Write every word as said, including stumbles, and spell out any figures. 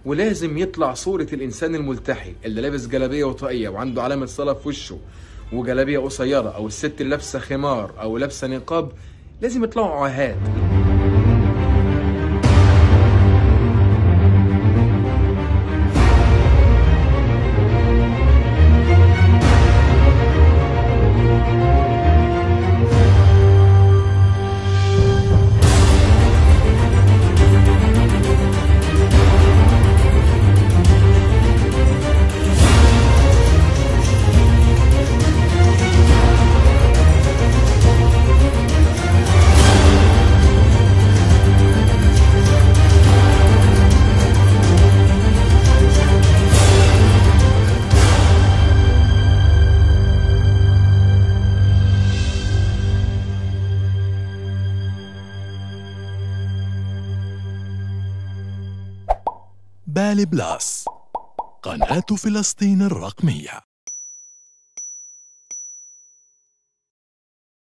ولازم يطلع صورة الإنسان الملتحي اللي لابس جلابية وطاقية وعنده علامة صلاة في وشه وجلابية قصيرة، أو الست اللي لابسة خمار أو لابسة نقاب، لازم يطلعوا عاهات. بالي بلاس، قناة فلسطين الرقمية.